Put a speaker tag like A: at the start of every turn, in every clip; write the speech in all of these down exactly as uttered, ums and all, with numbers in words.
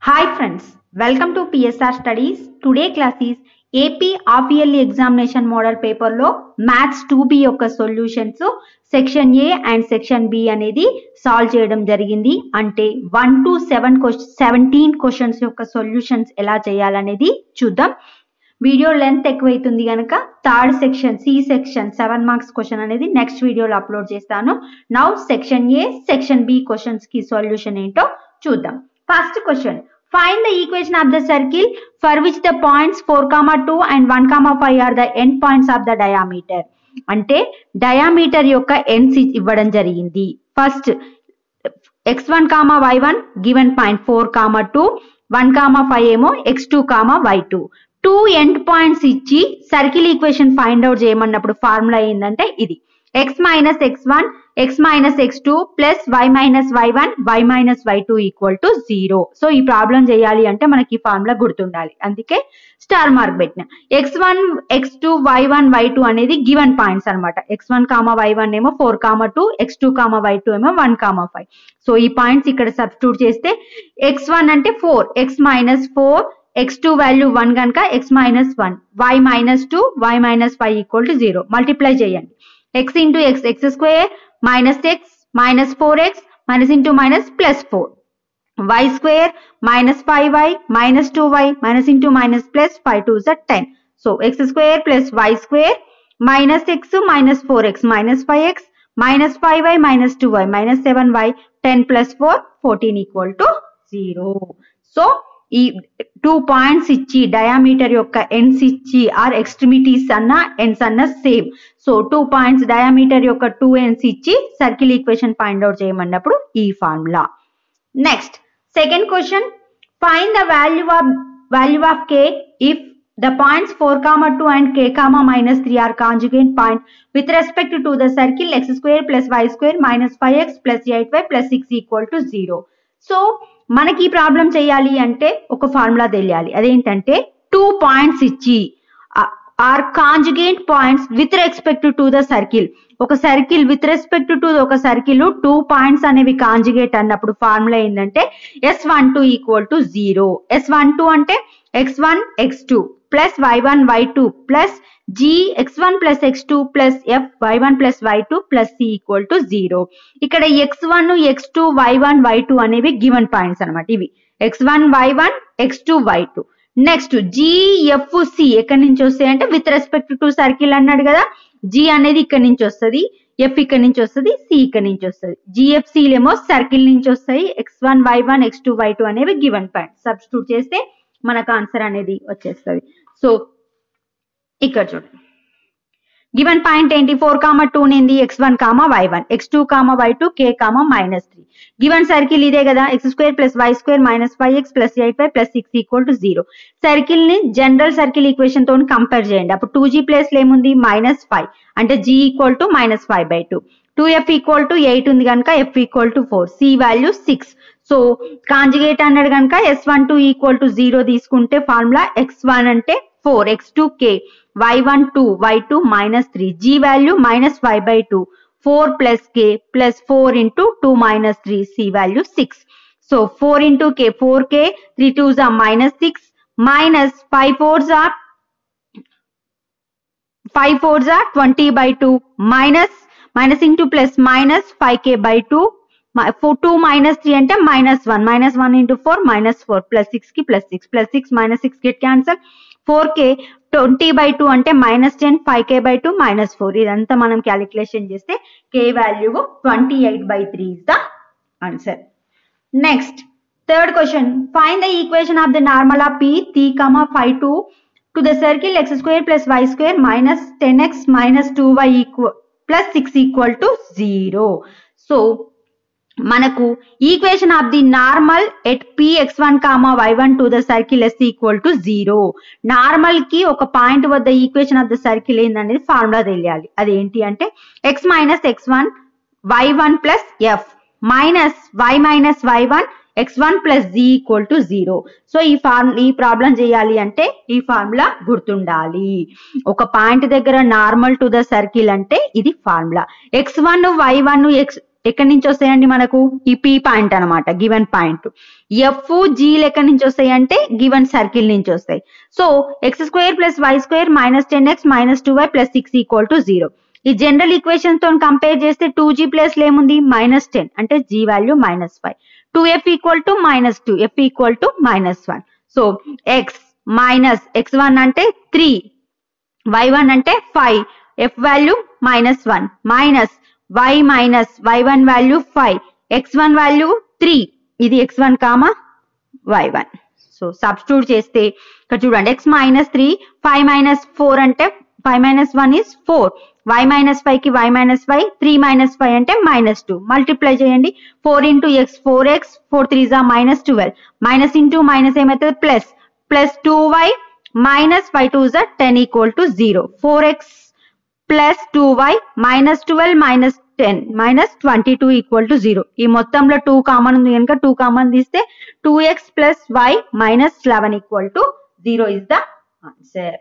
A: Hi friends, welcome to P S R Studies. Today class is A P Half Yearly Examination Model Paper లో Maths two B యొక్క solutions section A and section B అనేది solve చేయడం జరిగింది. అంటే one to seven seventeen questions యొక్క solutions ఎలా చేయాలనేది చూద్దాం. వీడియో లెంత్ ఎక్కువైతుంది కనుక third section C section seven marks question అనేది నెక్స్ట్ వీడియోలో అప్లోడ్ చేస్తాను. Now section A section B questions కి సొల్యూషన్ ఏంటో చూద్దాం. First question, find the equation of the circle for which the points four, two and one, five are the end points of the diameter. అంటే diameter యొక్క ends ఇవ్వడం జరిగింది. First x one comma why one given point four comma two one comma five ఏమో x two comma y two two end points ఇచ్చి circle equation find out చేయమన్నప్పుడు formula ఏంటంటే ఇది x minus x one x minus x two plus y minus y one y minus y two equal to zero. So ఈ problem చేయాలి అంటే మనకి ఈ formula గుర్తుండాలి, అందుకే స్టార్ మార్క్ పెట్టిన. X one x two y one y two అనేది given points అనమాట. X one comma why one ఏమో four comma two x two comma y two ఏమో వన్ కామా ఫైవ్. సో ఈ పాయింట్స్ ఇక్కడ substitute చేస్తే x one అంటే four, X minus four, x two value one కనుక x minus one, y minus two, y minus five equal to zero. Multiply చేయండి. x into x, x square minus x minus four x minus into minus plus four. Y square minus five y minus two y minus into minus plus five two is ten. So x square plus y square minus x minus four x minus five x minus five y minus two y minus seven y ten plus four fourteen equal to zero. So ఈ two points ఇచ్చి diameter యొక్క ends ఇచ్చి or extremities అన్న ends అన్న same. So two points diameter యొక్క two ends ఇచ్చి circle equation find out చేయమన్నప్పుడు ఈ formula. Next second question, find the value of value of K if the points four, two and k, minus three are conjugate point with respect to the circle x square plus y square minus five x plus eight y plus six equal to zero. So మనకి ఈ problem చేయాలి అంటే ఒక formula తెలియాలి. అదేంటంటే two points ఇచ్చి or conjugate points with respect to the circle. ఒక circle with respect to ఒక సర్కిల్ టూ పాయింట్స్ అనేవి కాంజుగేట్ అన్నప్పుడు ఫార్ములా ఏంటంటే S one two equal to zero. S one two అంటే X one x two plus y one y two plus g x one plus x two plus f y one plus y two plus C equal to zero. ఇక్కడ x one x two y one y two అనేవి given points అనమాట. ఇవి x one why one x two y two. Next g f c ఎక్కడి నుంచి వస్తాయి అంటే with respect to circle అన్నాడు కదా, జీ అనేది ఇక్కడ నుంచి వస్తుంది, ఎఫ్ ఇక్కడ నుంచి వస్తుంది, సి ఇక్కడ నుంచి వస్తుంది. జిఎఫ్సిలేమో సర్కిల్ నుంచి వస్తాయి. X one why one x two y two అనేవి గివెన్ పాయింట్స్. సబ్స్టిట్యూట్ చేస్తే మనకు ఆన్సర్ అనేది వచ్చేస్తుంది. సో ఇక్కడ చూడండి గివెన్ పాయింట్ ఏంటి, ఫోర్ కామా టూ నింది x one comma why one x two comma y two K comma minus three. Given circle ఇదే కదా, x square plus why square minus five x plus eight y plus six equal to zero. Circle ని general circle equation తో compare చేయండి. అప్పుడు two g place లో ఏముంది minus five అంటే g equal to minus five by two. Two f equal to eight ఉంది కనుక f equal to four, C value six. So conjugate అన్నాడు కనుక S one two equal to zero తీసుకుంటే formula x one అంటే four x two K y one two y two minus three, g value minus five by two four plus K plus four into two minus three, c value six. So four into K four K three two జా minus six minus five four జా five four జా twenty by two minus minus into plus minus five K by two two minus three అంటే minus one minus one into four minus four plus six కి plus six plus six minus six get cancel. Four K twenty by two అంటే minus ten, five K by two minus four. ఇదంతా మనం calculation చేస్తే K value twenty eight by three is the answer. Next third question, find the equation of the normal of P T comma five two to the circle x square plus why square minus ten x minus two y equal plus six equal to zero. So మనకు equation of the normal at P X one comma why one to the circle S equal to zero. Normal కి ఒక point వద్ద equation of the circle ఏందనేది formula తెలియాలి. అదేంటి అంటే x minus x one why one plus f minus why minus y one X one plus g equal to zero. So ఈ form ఈ problem చేయాలి అంటే ఈ ఫార్ములా గుర్తుండాలి. ఒక పాయింట్ దగ్గర నార్మల్ టు ద సర్కిల్ అంటే ఇది formula. X one why one x ఎక్కడి నుంచి వస్తాయండి మనకు ఈ పి పాయింట్ అనమాట గివెన్ పాయింట్. ఎఫ్ జీలు ఎక్కడి నుంచి వస్తాయి అంటే గివెన్ సర్కిల్ నుంచి వస్తాయి. So x square plus why square minus ten x minus two y plus six equal to zero. ఈ జనరల్ ఈక్వేషన్ తో కంపేర్ చేస్తే టూ జీ ప్లేస్ లో ఏముంది మైనస్ టెన్ అంటే g value minus five. Two f equal to minus two f equal to minus one. So X minus x one అంటే three, y one అంటే five, f value minus one minus why minus y one value five, X one value three, ఇది x one comma why one. So substitute చేస్తే ఇక్కడ చూడండి x minus three, five minus four అంటే five minus one is four, y minus five కి y minus five, three minus five అంటే minus two. Multiply చేయండి four into x four x, four three జా minus twelve, minus into minus ఏమవుతుంది plus, plus two y minus five two జా ten equal to zero. Four x plus two y minus twelve minus ten minus twenty two equal to zero. ఈ మొత్తంలో two common ఉంది కనుక two common తీస్తే two x plus y minus eleven equal to zero is the answer.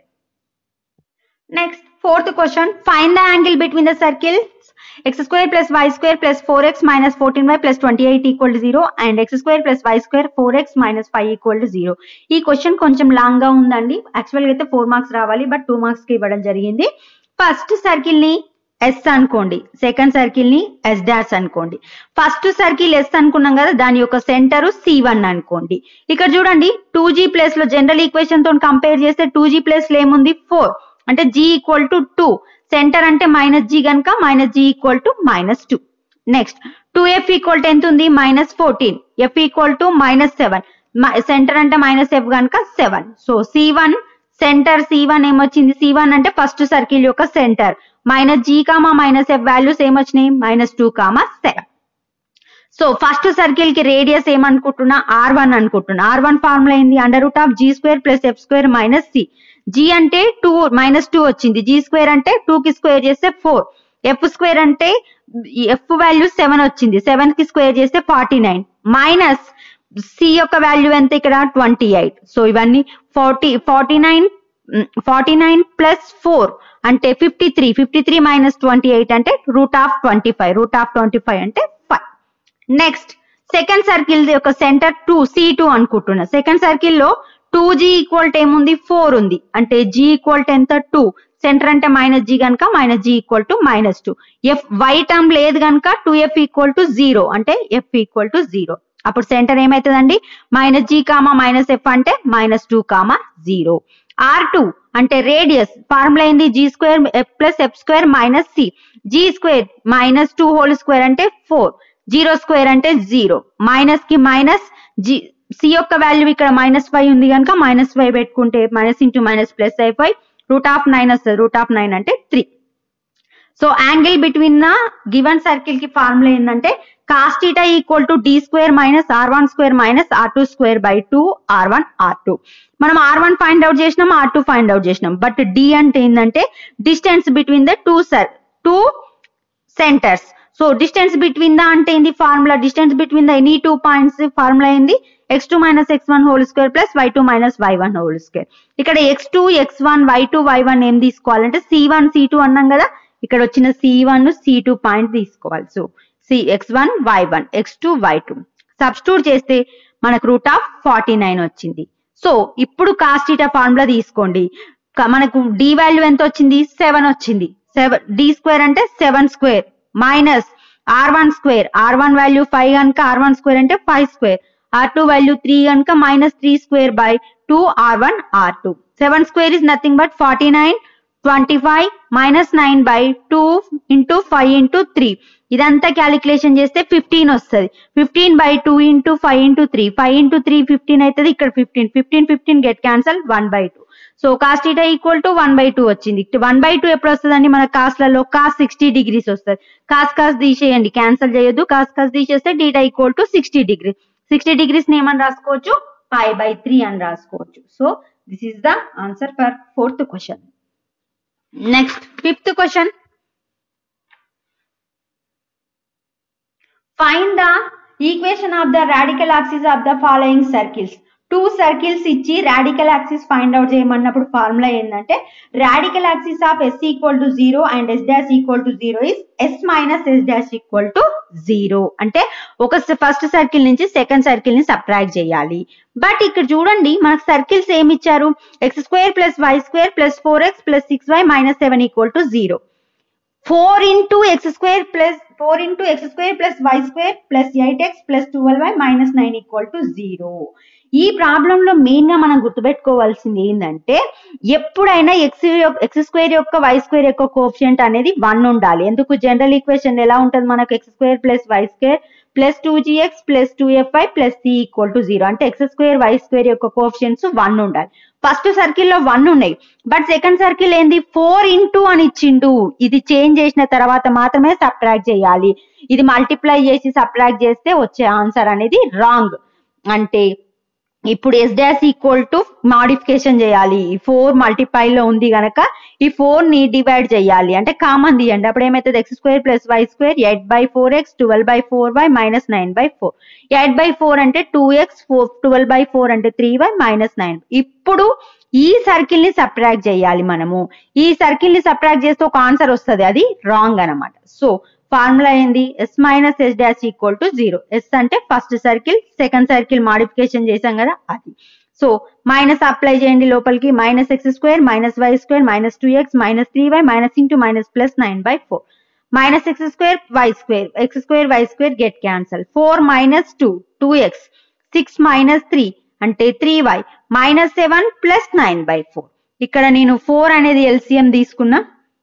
A: Next, fourth question. Find the angle between the circles x square plus y square plus four x minus fourteen y plus twenty-eight equal to zero and x square plus y square four x minus five equal to zero. ఈ question కొంచెం long గా ఉందండి. Actual గా అయితే four marks రావాలి but two marks కి ఇవ్వడం జరిగింది. ఫస్ట్ సర్కిల్ ని ఎస్ అనుకోండి, సెకండ్ సర్కిల్ ని ఎస్ డాష్ అనుకోండి. ఫస్ట్ సర్కిల్ ఎస్ అనుకున్నాం కదా, దాని యొక్క సెంటర్ సి వన్ అనుకోండి. ఇక్కడ చూడండి టూ జీ ప్లేస్ లో జనరల్ ఈక్వేషన్ తో కంపేర్ చేస్తే టూ జీ ప్లేస్ లో ఏముంది ఫోర్ అంటే g equal to two, centre అంటే మైనస్ జీ కనుక minus g equal to minus two. Next two f equal to ఎంత ఉంది minus fourteen, f equal to minus seven, centre అంటే minus f కనుక seven. So c one centre c one ఏమొచ్చింది, c one అంటే first circle యొక్క centre, minus g comma minus f values ఏమొచ్చినాయి minus two comma seven. So first circle కి radius ఏమనుకుంటున్నా r one అనుకుంటున్నా. R one formula ఏంది under root of g square plus F square minus C. G అంటే two minus two వచ్చింది, g square అంటే two కి square చేస్తే four, f square అంటే ఎఫ్ వాల్యూ సెవెన్ వచ్చింది, సెవెన్ కి స్క్వేర్ చేస్తే ఫార్టీ నైన్ మైనస్ సి యొక్క వాల్యూ ఎంత ఇక్కడ ట్వంటీ ఎయిట్. సో ఇవన్నీ forty forty nine forty nine plus four అంటే fifty three, fifty three minus twenty eight అంటే root of twenty five, root of twenty five అంటే five. Next second circle యొక్క centre two c two అనుకుంటున్నా. Second circle లో two g equal to ఏముంది four ఉంది అంటే g equal to ఎంత two, centre అంటే మైనస్ జీ కనుక minus g equal to minus two. F y term లేదు కనుక two f equal to zero అంటే ఎఫ్ ఈక్వల్ టు జీరో. అప్పుడు సెంటర్ ఏమైతుందండి minus g comma minus f అంటే minus two comma zero. R two అంటే radius formula ఏంది g square f plus F square minus C. G square minus two whole square అంటే four, zero square అంటే zero, minus కి minus g c యొక్క value ఇక్కడ minus five ఉంది కనుక minus five పెట్టుకుంటే మైనస్ ఇంటూ మైనస్ ప్లస్ అయి five, root of nine వస్తుంది, రూట్ ఆఫ్ నైన్ అంటే three. So angle between the given circle కి ఫార్ములా ఏంటంటే cos theta equal to d square minus r one square minus r two square by two r one r two. మనం r one find out చేసినాం, r two find out చేసినాం, but d అంటే ఏంటంటే distance between the two sir two centres. So distance between the అంటే ఏంది formula, distance between the any two points formula ఏంది x two minus x one whole square plus y two minus y one whole square. ఇక్కడ x two x one y two y one ఏం తీసుకోవాలంటే C one c two అన్నాం కదా, ఇక్కడ వచ్చిన c one c two point తీసుకోవాలి. So c x one why one x two y two substitute చేస్తే మనకు రూట్ ఆఫ్ ఫార్టీ నైన్ వచ్చింది. సో ఇప్పుడు కాస్ థీటా ఫార్ములా తీసుకోండి, మనకు డి వాల్యూ ఎంత వచ్చింది సెవెన్ వచ్చింది, సెవెన్ డి స్క్వేర్ అంటే seven square minus r one square, r one value five కనుక ఆర్ వన్ స్క్వేర్ అంటే five square, r two value three కనుక minus three square by two r one r two. Seven square is nothing but forty nine, twenty five minus nine by two into five into three. ఇదంతా calculation చేస్తే fifteen వస్తుంది, fifteen by two into five into three, five into three fifteen అవుతుంది, ఇక్కడ fifteen fifteen fifteen get cancel one by two. So cos theta equal to one by two వచ్చింది. One by two ఎప్పుడు వస్తుందండి మన కాస్లలో cos sixty degrees వస్తుంది. Cos cos తీసేయండి, cancel చేయొద్దు, కాస్ కాస్ తీసేస్తే theta equal to sixty degree. Sixty degrees ని ఏమని రాసుకోవచ్చు పై బై త్రీ అని రాసుకోవచ్చు. So this is the answer for fourth question. Next fifth question. Find the equation of the radical axis of the following circles. Two circles ఇచ్చి radical axis find out చేయమన్నప్పుడు formula ఏంటంటే radical axis of s equal to zero and s dash equal to zero is s minus yes dash equal to zero. అంటే ఒక first circle నుంచి second circle ని subtract చేయాలి. But ఇక్కడ చూడండి మనకు సర్కిల్స్ ఏమి ఇచ్చారు, X square plus why square plus four x plus six why minus seven equal to zero. Four into x square plus four into x square plus why square plus eight x plus twelve y minus nine equal to zero. ఈ problem లో main గా మనం గుర్తుపెట్టుకోవాల్సింది ఏంటంటే ఎప్పుడైనా x x square యొక్క y square యొక్క coefficient అనేది వన్ ఉండాలి. ఎందుకు, జనరల్ ఈక్వేషన్ ఎలా ఉంటుంది మనకు, x square plus why square plus two g x plus two f i plus C equal to zero. అంటే ఎక్స్ స్క్వేర్ వై స్క్వేర్ యొక్క కోఎఫిషియంట్స్ వన్ ఉండాలి. ఫస్ట్ సర్కిల్ లో వన్ ఉన్నాయి, బట్ సెకండ్ సర్కిల్ ఏంది ఫోర్ ఇంటూ అని ఇచ్చిండు. ఇది చేంజ్ చేసిన తర్వాత మాత్రమే సబ్ట్రాక్ట్ చేయాలి. ఇది మల్టిప్లై చేసి సబ్ట్రాక్ట్ చేస్తే వచ్చే ఆన్సర్ అనేది రాంగ్. అంటే ఇప్పుడు s dash equal to modification చేయాలి. ఈ ఫోర్ మల్టిప్లై లో ఉంది కనుక ఈ ఫోర్ ని డివైడ్ చేయాలి, అంటే కామన్ తీయండి. అప్పుడు ఏమైతుంది, x square plus why square eight by four x twelve by four y minus nine by four. Eight by four అంటే two x, four twelve by four అంటే త్రీ వై మైనస్ నైన్. ఇప్పుడు ఈ circle ని subtract చేయాలి మనము. ఈ circle ని subtract చేస్తే ఒక ఆన్సర్ వస్తుంది, అది రాంగ్ అనమాట. సో ఫార్ములా ఏంది, s minus yes dash equal to zero. S అంటే first circle, second circle modification చేసాం కదా అది. సో మైనస్ అప్లై చేయండి లోపలికి, minus x square minus y square minus two x minus three y minus into minus plus nine by four. Minus x square y square, x square y square get cancel. Four minus two two x, six minus three అంటే three y minus seven plus nine by four. ఇక్కడ నేను four అనేది LCM తీసుకున్నా.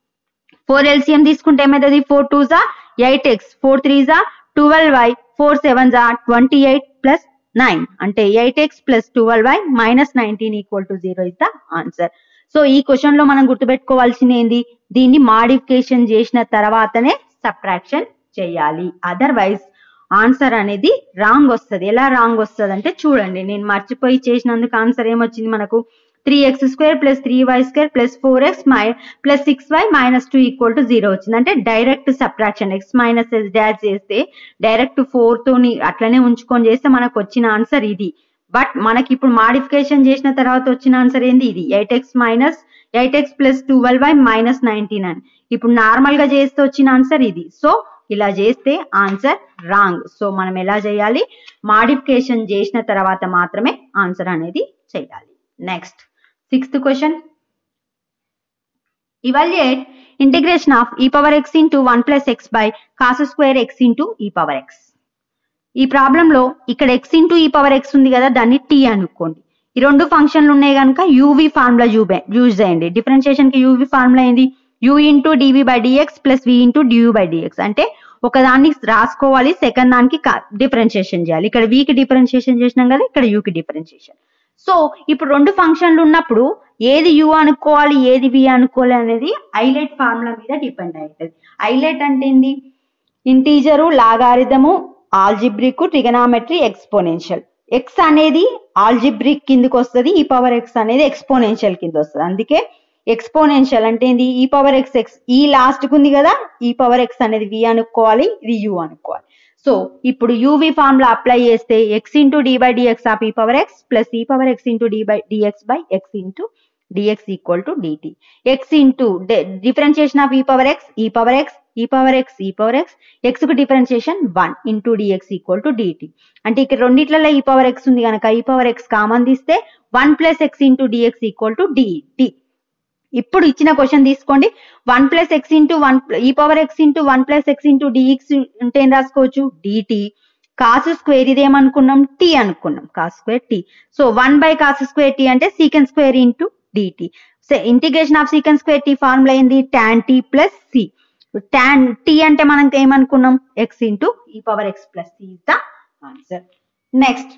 A: Four LCM తీసుకుంటే ఏమైతుంది, four two జా eight x, four three జా twelve y, four seven జా ట్వంటీ ఎయిట్ ప్లస్ నైన్ అంటే eight x plus twelve y minus nineteen equal to zero is the answer. So ఈ question లో మనం గుర్తుపెట్టుకోవాల్సింది ఏంది, దీన్ని మాడిఫికేషన్ చేసిన తర్వాతనే సబ్ట్రాక్షన్ చేయాలి, అదర్వైజ్ ఆన్సర్ అనేది రాంగ్ వస్తుంది. ఎలా రాంగ్ వస్తుంది అంటే చూడండి, నేను మర్చిపోయి చేసినందుకు ఆన్సర్ ఏమొచ్చింది మనకు, three x square plus three y square plus four x my plus six why minus two equal to zero వచ్చింది. అంటే direct subtraction, x minus yes dash చేస్తే డైరెక్ట్ ఫోర్ తోని అట్లనే ఉంచుకొని చేస్తే మనకు వచ్చిన ఆన్సర్ ఇది. బట్ మనకి ఇప్పుడు మాడిఫికేషన్ చేసిన తర్వాత వచ్చిన ఆన్సర్ ఏంది, ఇది eight x minus eight x plus twelve y minus nineteen అని. ఇప్పుడు నార్మల్ గా చేస్తే వచ్చిన ఆన్సర్ ఇది. సో ఇలా చేస్తే ఆన్సర్ రాంగ్. సో మనం ఎలా చేయాలి, మాడిఫికేషన్ చేసిన తర్వాత మాత్రమే ఆన్సర్ అనేది చేయాలి. Next sixth question, evaluate integration of e power x into one plus x by cos square x into e power x. ఈ ప్రాబ్లం లో ఇక్కడ x into e power x ఉంది కదా, దాన్ని t అనుకోండి. ఈ రెండు ఫంక్షన్లు ఉన్నాయి కనుక యూవి ఫార్ములా యూజ్ చేయండి. డిఫరెన్షియేషన్ కి యూవి ఫార్ములా ఏంది, u into d v by d x plus v into d u by d x. అంటే ఒక దాన్ని రాసుకోవాలి, సెకండ్ దానికి డిఫరెన్షియేషన్ చేయాలి. ఇక్కడ v కి డిఫరెన్షియేషన్ చేసినాం కదా, ఇక్కడ u కి డిఫరెన్షియేషన్. సో ఇప్పుడు రెండు ఫంక్షన్లు ఉన్నప్పుడు ఏది u అనుకోవాలి ఏది v అనుకోవాలి అనేది ఐలెట్ ఫార్ములా మీద డిపెండ్ అవుతుంది. ఐలెట్ అంటే ఏంది, integer, logarithm, algebraic, trigonometry, exponential. X అనేది ఆల్జిబ్రిక్ కిందకి వస్తుంది, ఈ పవర్ ఎక్స్ అనేది ఎక్స్పోనెన్షియల్ కింద వస్తుంది. అందుకే ఎక్స్పోనెన్షియల్ అంటే ఏంది, ఈ పవర్ ఎక్స్ ఎక్స్ ఈ లాస్ట్ కు ఉంది కదా, ఈ పవర్ ఎక్స్ అనేది v అనుకోవాలి, ఇది u అనుకోవాలి. సో ఇప్పుడు యూవి ఫార్ములా అప్లై చేస్తే x into d by d x of e power x plus e power x into d by d x by x into d x equal to d t. X into differentiation of e power x, e power x, e power x, e power x, x కు differentiation one into d x equal to DT. అంటే ఇక్కడ రెండిట్లలో e power x ఉంది కనుక e power x common తీస్తే one plus x into d x equal to d t. ఇప్పుడు ఇచ్చిన question తీసుకోండి, one plus x into one e power x into one plus x into d x ఉంటే ఏం రాసుకోవచ్చు, డిటి. కాస్ స్క్వేర్ ఇదేమనుకున్నాం, టీ అనుకున్నాం, cos square t. So one by cos square t అంటే secant square into d t. So integration of secant square t formula ఏంది, tan t plus c. Tan t అంటే మనం ఏమనుకున్నాం, x into e power x plus c is the answer. Next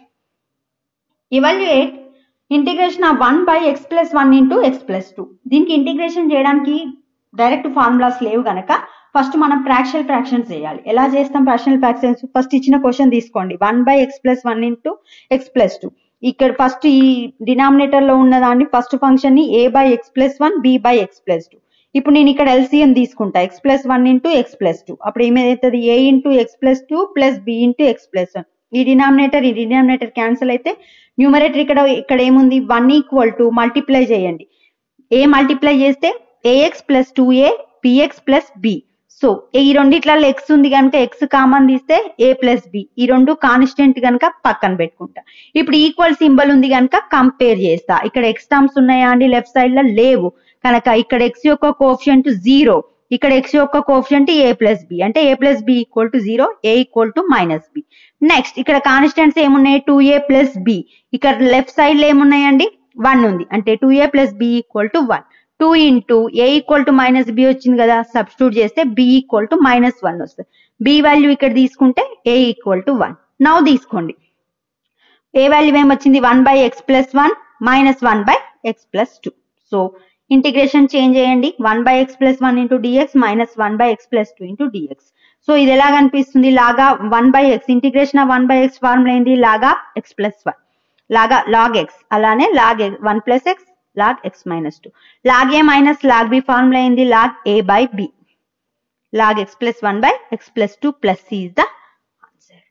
A: evaluate integration of one by x plus one into x plus two. దీనికి integration చేయడానికి direct formulas లేవు కనుక first మనం fractional fractions చేయాలి. ఎలా చేస్తాం ఫ్రాక్షనల్ ఫ్రాక్షన్స్, ఫస్ట్ ఇచ్చిన question తీసుకోండి, one by x plus one into x plus two. ఇక్కడ ఫస్ట్ ఈ డినామినేటర్ లో ఉన్న దాన్ని ఫస్ట్ ఫంక్షన్ ని a by x plus one, b by x plus two. ఇప్పుడు నేను ఇక్కడ ఎల్సిఎం తీసుకుంటా, x plus one into x plus two. అప్పుడు ఏమవుతుంది, a into x plus two plus b into x plus one ఈ denominator ఈ denominator cancel అయితే numerator ఇక్కడ ఇక్కడ ఏముంది వన్ ఈక్వల్ టు మల్టిప్లై చేయండి. ఏ మల్టిప్లై చేస్తే a x plus two a b x plus b. So ఈ రెండిట్లలో ఎక్స్ ఉంది కనుక ఎక్స్ కామన్ తీస్తే ఏ ప్లస్ బి, ఈ రెండు కాన్స్టెంట్ కనుక పక్కన పెట్టుకుంటా. ఇప్పుడు ఈక్వల్ సింబల్ ఉంది కనుక కంపేర్ చేస్తా. ఇక్కడ ఎక్స్ టర్మ్స్ ఉన్నాయా అండి? లెఫ్ట్ సైడ్ లో లేవు కనుక ఇక్కడ ఎక్స్ యొక్క కోఎఫిషియంట్ జీరో, ఇక్కడ ఎక్స్ యొక్క కోఎఫిషియంట్ ఏ ప్లస్ బి, అంటే a plus b equal to zero, a equal to minus b. Next ఇక్కడ కాన్స్టెంట్స్ ఏమున్నాయి? Two a plus b. ఇక్కడ లెఫ్ట్ సైడ్ లో ఏమున్నాయండి? వన్ ఉంది, అంటే two a plus b equal to one. Two into a equal to minus b వచ్చింది కదా, substitute చేస్తే b equal to minus one వస్తుంది. బి వాల్యూ ఇక్కడ తీసుకుంటే ఏ ఈక్వల్ టు వన్. నౌ తీసుకోండి ఏ వాల్యూ ఏమొచ్చింది? One by x plus one minus one by x plus two. So integration change చేయండి. One by x plus one into dx minus one by x plus two into dx. So ఇది ఎలా కనిపిస్తుంది? లాగా one by x integration of one by x formula ఏంది? లాగా x plus one, లాగా log x, అలానే log one plus x log x minus two. Log ఏ minus log b formula ఏంది? Log a by b. Log x plus one by x plus two plus c is the answer.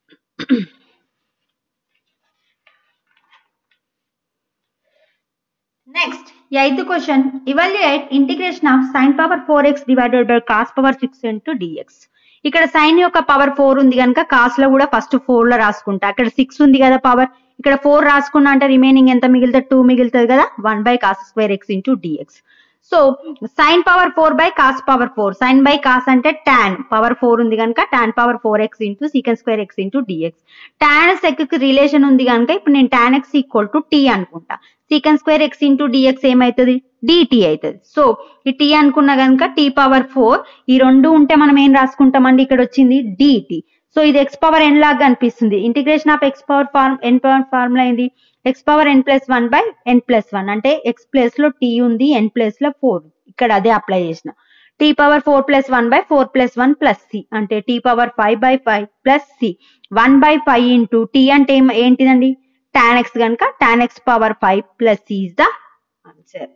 A: Next eighth question, evaluate integration of sine power four x divided by cos power six into dx. ఇక్కడ sine యొక్క power four ఉంది కనుక cos లో కూడా first four లో రాసుకుంటా. అక్కడ six ఉంది కదా పవర్, ఇక్కడ ఫోర్ రాసుకున్నా అంటే రిమైనింగ్ ఎంత మిగులుతుంది? టూ మిగులుతుంది కదా, one by cos square x into dx. So sine power four by cos power four, sine by cos అంటే టాన్, పవర్ ఫోర్ ఉంది కనుక tan power four x into secant square x into dx. Tan sec కి relation ఉంది కనుక ఇప్పుడు నేను tan x equal to t అనుకుంటా. Secant square x into dx ఏమవుతుంది? డిటీ అవుతుంది. సో ఈ టీ అనుకున్నా కనుక టీ పవర్ ఫోర్, ఈ రెండు ఉంటే మనం ఏం రాసుకుంటామండి? ఇక్కడ వచ్చింది డిటీ. సో ఇది ఎక్స్ పవర్ ఎన్ లాగా కనిపిస్తుంది. Integration of x power form n power formula అయింది x power n plus one by n plus one, అంటే ఎక్స్ ప్లేస్ లో టీ ఉంది, ఎన్ ప్లేస్ లో ఫోర్, ఇక్కడ అదే అప్లై చేసిన. T power four plus one by four plus one plus c, అంటే t power five by five plus c. One by five into t అంటే ఏంటిదండి? టాన్ ఎక్స్ కనుక tan x power five plus c is the answer.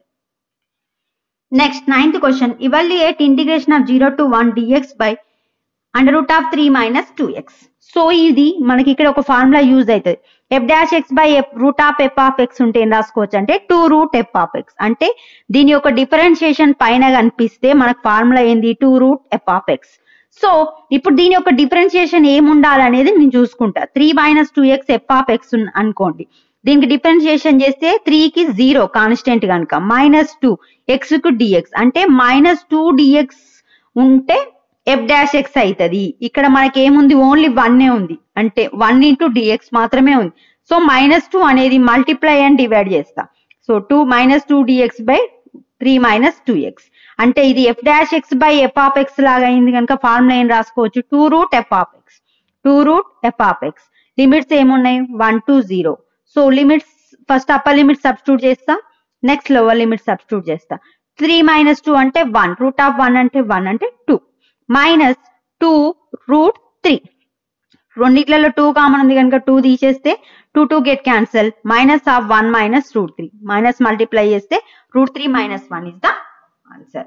A: Next ninth question, evaluate integration of zero to one dx by under root of three minus two x. So ఇది మనకి ఇక్కడ ఒక formula use అవుతుంది. F dash x by f root of f of x ఉంటే ఏం రాసుకోవచ్చు అంటే two root f of x. అంటే దీని యొక్క డిఫరెన్షియేషన్ పైన కనిపిస్తే మనకు ఫార్ములా ఏంది? Two root f of X. So ఇప్పుడు దీని యొక్క డిఫరెన్షియేషన్ ఏముండాలనేది నేను చూసుకుంటా. Three minus two x f of x అనుకోండి, దీనికి డిఫరెన్షియేషన్ చేస్తే త్రీ కి జీరో కాన్స్టెంట్ కనుక, మైనస్ టూ ఎక్స్ కు డిఎక్స్, అంటే మైనస్ టూ డిఎక్స్ ఉంటే ఎఫ్ డాష్ ఎక్స్ అవుతుంది. ఇక్కడ మనకి ఏముంది? ఓన్లీ వన్ ఉంది, అంటే వన్ ఇంటూ డిఎక్స్ మాత్రమే ఉంది. సో మైనస్ టూ అనేది మల్టిప్లై అండ్ డివైడ్ చేస్తా. So two minus two dx by three minus two x, అంటే ఇది f dash x by f of x లాగా అయింది కనుక ఫార్ములా ఏం రాసుకోవచ్చు? Two root f of x. Two root f of x limits ఏమున్నాయి? One to zero. So limits first upper limit substitute చేస్తా, next lower limit substitute చేస్తా. Three minus two అంటే one, root of one అంటే one అంటే two, minus two root three. రెండిట్లలో two common ఉంది కనుక two తీసేస్తే two two get cancel, minus of one minus root three, minus multiply చేస్తే root three minus one is the answer.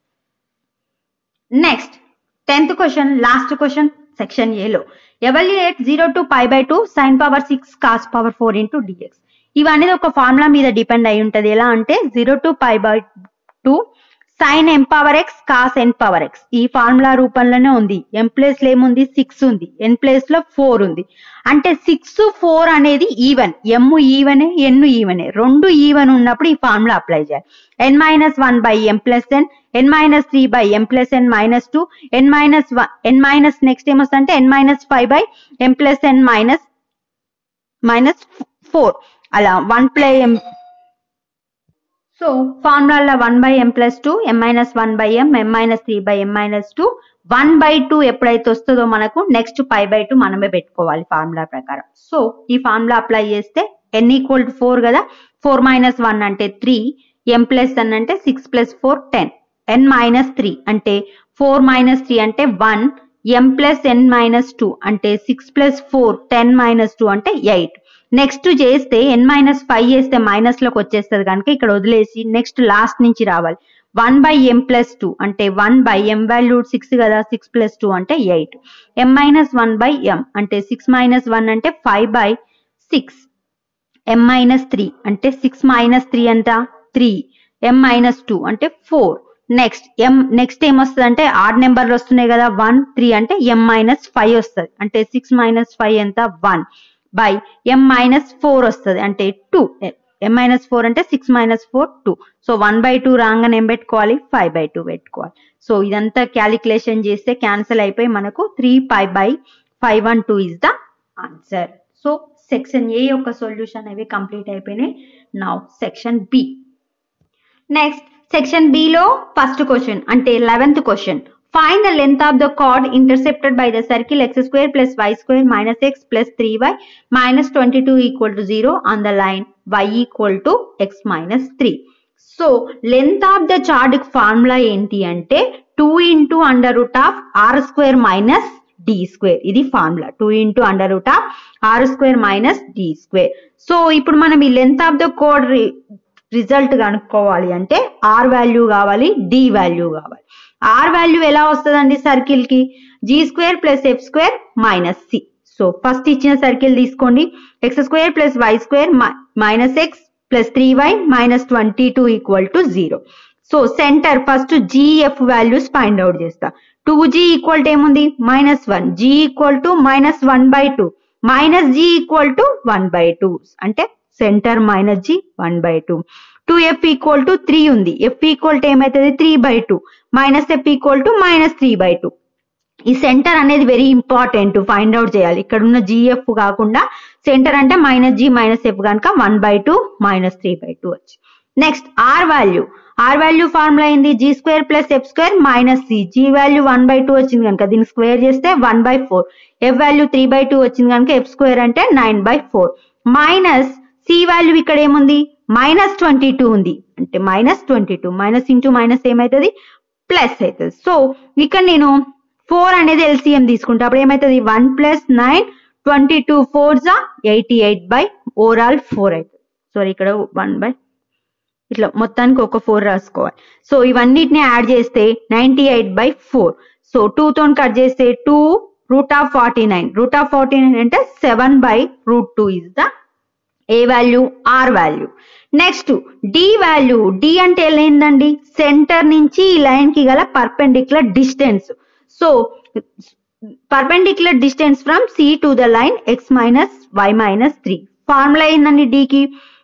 A: Next tenth question, last question section ఏలో, evaluate zero to pi by two sine power six cos power four into dx. ఇవన్నీ ఒక formula మీద depend అయి ఉంటది. ఎలా అంటే zero to pi by two sine m power x cos n power x, ఈ formula రూపంలోనే ఉంది. ఎం ప్లేస్ లో ఏముంది? సిక్స్ ఉంది, ఎన్ ప్లేస్ లో ఫోర్ ఉంది. అంటే సిక్స్ ఫోర్ అనేది ఈవెన్, ఎమ్ ఈవెనే ఎన్ ఈవెనే, రెండు ఈవెన్ ఉన్నప్పుడు ఈ ఫార్ములా అప్లై చేయాలి. N minus one by m plus n, n minus three by m plus n minus two, n minus one n minus next ఏమొస్తుంది అంటే n minus five by m plus n minus minus four, అలా one play m. So formula one by m plus two, m minus one by m, M minus three by m minus two, one by two ఎప్పుడైతే వస్తుందో మనకు next pi by two మనమే పెట్టుకోవాలి formula ప్రకారం. So ఈ formula apply చేస్తే n equal to four కదా, four minus one అంటే త్రీ, ఎం ప్లస్ ఎన్ అంటే six plus four ten, n minus three అంటే ఫోర్ మైనస్ త్రీ అంటే one, m plus n minus two అంటే six plus four ten minus two అంటే eight. Next చేస్తే n minus five చేస్తే minus లోకి వచ్చేస్తుంది కనుక ఇక్కడ వదిలేసి నెక్స్ట్ లాస్ట్ నుంచి రావాలి. One by m plus two అంటే one by M value six కదా, సిక్స్ ప్లస్ టూ అంటే eight. M minus one by m అంటే సిక్స్ మైనస్ వన్ అంటే five by six. M minus three అంటే సిక్స్ మైనస్ త్రీ ఎంత three. M minus two అంటే four. Next m next ఏమొస్తుంది అంటే add నెంబర్లు వస్తున్నాయి కదా, వన్ త్రీ అంటే ఎం మైనస్ ఫైవ్ వస్తుంది అంటే సిక్స్ మైనస్ ఫైవ్ ఎంత one by m minus four వస్తుంది అంటే టూ. ఎం మైనస్ ఫోర్ అంటే six minus four two. So one by two రాగానే ఏం పెట్టుకోవాలి, ఫైవ్ బై టూ పెట్టుకోవాలి. సో ఇదంతా క్యాలిక్యులేషన్ చేస్తే క్యాన్సిల్ అయిపోయి మనకు three five by five one two is the answer. So section a యొక్క సొల్యూషన్ అవి కంప్లీట్ అయిపోయినాయి. Now section b. Next section b లో ఫస్ట్ క్వశ్చన్ అంటే eleventh question. Find the length of the chord intercepted by the circle x square plus why square minus x plus three y minus twenty two equal to zero on the line y equal to x minus three. So length of the chart formula ఏంటి అంటే two into under root of are square minus D square. ఇది formula, two into under root of are square minus D square. So ఇప్పుడు మనం ఈ length of the code result కనుక్కోవాలి అంటే r value కావాలి, d value కావాలి. R value ఎలా వస్తుందండి సర్కిల్ కి, g square plus F square minus c. So first ఇచ్చిన సర్కిల్ తీసుకోండి, x square plus why square minus x plus three y minus twenty two equal to zero. So centre first g f values find out చేస్తా. Two g equal to ఏముంది minus one, g equal to minus one by two minus g equal to one by two అంటే centre minus g one by two. Two f equal to three ఉంది, f equal to ఏమైతుంది three by two minus f equal to minus three by two. ఈ centre అనేది very important find out చేయాలి. ఇక్కడ ఉన్న g f కాకుండా centre అంటే minus g minus f కనుక one by two minus three by two వచ్చి. Next r value, are value formula అయింది g square plus F square minus C. G value one by two వచ్చింది కనుక దీన్ని square చేస్తే one by four. F value three by two వచ్చింది కనుక F square అంటే nine by four minus C value ఇక్కడ ఏముంది మైనస్ ట్వంటీ టూ ఉంది అంటే minus twenty two minus into minus ఏమవుతుంది ప్లస్ అవుతుంది. సో ఇక్కడ నేను ఫోర్ అనేది ఎల్సిఎం తీసుకుంటా, అప్పుడు ఏమవుతుంది one plus nine twenty two four జా eighty eight by overall four అవుతుంది. సారీ ఇక్కడ వన్ బై ఇట్లా మొత్తానికి ఒక ఫోర్ రాసుకోవాలి. సో ఇవన్నిటిని యాడ్ చేస్తే ninety eight by four. So two తో కట్ చేస్తే two root of forty nine root of forty nine అంటే seven by root two is the A value are value. Next D value, D అంటే ఏందండి center నుంచి ఈ line కి గల perpendicular distance. So perpendicular distance from C to the line X minus why minus three. Formula ఏందండి డికి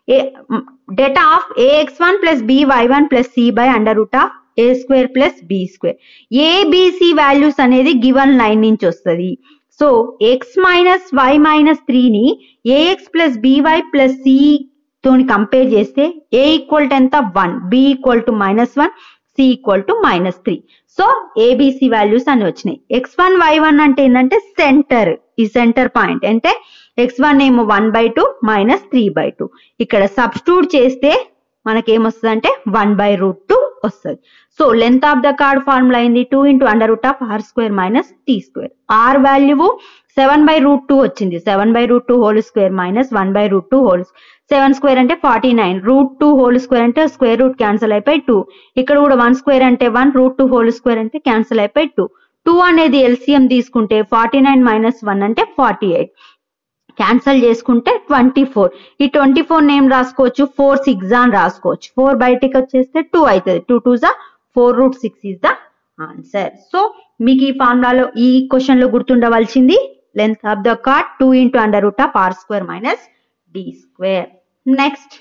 A: data of A X one plus B Y one plus C by under root of A square plus B square. ABC values అనేది given line నుంచి వస్తుంది. So X minus why minus త్రీని A X plus B Y plus C తోని compare చేస్తే A equal to ఎంత one, B equal to minus one, C equal to minus three. So ABC values అని వచ్చినాయి. X one why one అంటే ఏంటంటే center, ఈ center point అంటే ఎక్స్ వన్ ఏమో one by two minus three by two. ఇక్కడ substitute చేస్తే మనకేమొస్తుంది అంటే వన్ బై రూట్ టూ వస్తుంది. So length of the chord formula అయింది two into under root of are square minus tea square. Are value seven by root two వచ్చింది, seven by root two whole square minus one by root two whole. Seven square అంటే forty nine, root two whole square అంటే square root cancel అయిపోయి two. ఇక్కడ కూడా one square అంటే one, root two whole square అంటే cancel అయిపోయి two. Two అనేది LCM తీసుకుంటే ఫార్టీ నైన్ మైనస్ వన్ అంటే ఫార్టీ ఎయిట్, క్యాన్సిల్ చేసుకుంటే ట్వంటీ ఫోర్. ఈ ట్వంటీ ఫోర్ నేమ్ రాసుకోవచ్చు, ఫోర్ సిక్స్ అని రాసుకోవచ్చు. ఫోర్ బయటికి వచ్చేస్తే టూ అవుతుంది, టూ టూ జా four root six is the answer. So మీకు ఈ ఫార్ములాలో ఈ క్వశ్చన్ లో గుర్తుండవలసింది length of the chord two into under root of are square minus D square. Next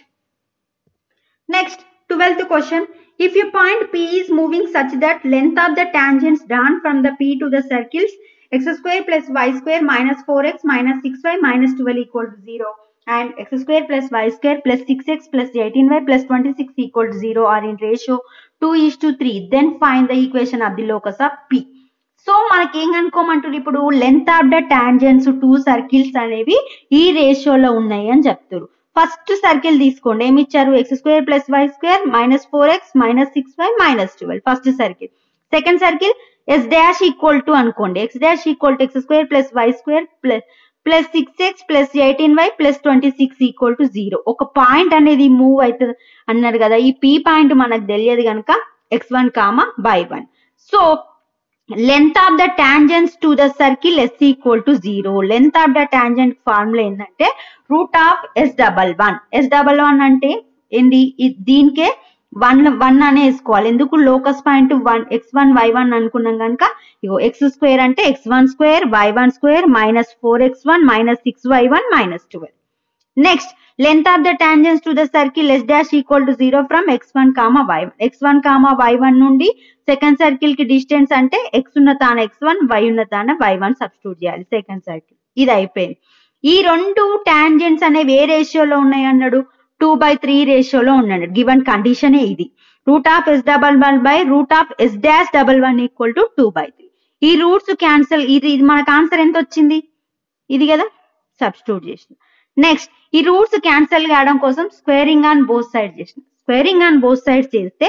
A: next twelfth question. If a point P is moving such that length of the tangents drawn from the P to the circles x square plus y square minus four x minus six y minus twelve equal to zero and x square plus y square plus six x plus eighteen y plus twenty-six equal to zero are in ratio two is to three, then find the equation of the locus of P. So మనకి ఏం కనుక్కోమంటారు ఇప్పుడు length of the tangents to circles అనేవి ఈ రేషియోలో ఉన్నాయి అని చెప్తారు. ఫస్ట్ సర్కిల్ తీసుకోండి, ఏమి ఇచ్చారు X square plus why square minus four X minus six why minus twelve first circle. Second circle S dash equal to అనుకోండి, X dash equal to X square plus why square plus plus six X plus eighteen Y plus twenty six equal to zero. ఒక point అనేది move అవుతుంది అన్నారు కదా, ఈ P point మనకు తెలియదు కనుక X one comma why one. So length of the tangents to the circle s equal to zero. Length of the tangent formula ఏంటంటే root of s double one. s double one అంటే ఏంది, దీనికే one one అనే వేసుకోవాలి. ఎందుకు, locus point one X one why one అనుకున్నాం కనుక ఇగో ఎక్స్ స్క్వేర్ అంటే X one square Y one square minus four X one minus six Y one minus twelve. Next length of the tangents to the circle s dash equal to zero from x one comma y one. x one comma y one నుండి second circle కి distance అంటే x ఉన్న తాన X one y ఉన్న తాన Y one substitute చేయాలి second circle. ఇది అయిపోయింది. ఈ రెండు టాంజెంట్స్ అనేవి ఏ రేషియోలో ఉన్నాయి అన్నాడు, టూ బై త్రీ రేషియోలో ఉన్నాడు. గివెన్ కండిషన్ ఇది. Root of S double one by root of S dash double one equal to two by three. ఈ రూట్స్ క్యాన్సల్. ఇది మనకు ఆన్సర్ ఎంత వచ్చింది, ఇది కదా, సబ్స్టిట్యూట్ చేసిన. నెక్స్ట్ ఈ రూట్స్ క్యాన్సల్ కావడం కోసం స్క్వేరింగ్ ఆన్ బోత్ సైడ్ చేసిన. స్క్వేరింగ్ ఆన్ బోత్ సైడ్ చేస్తే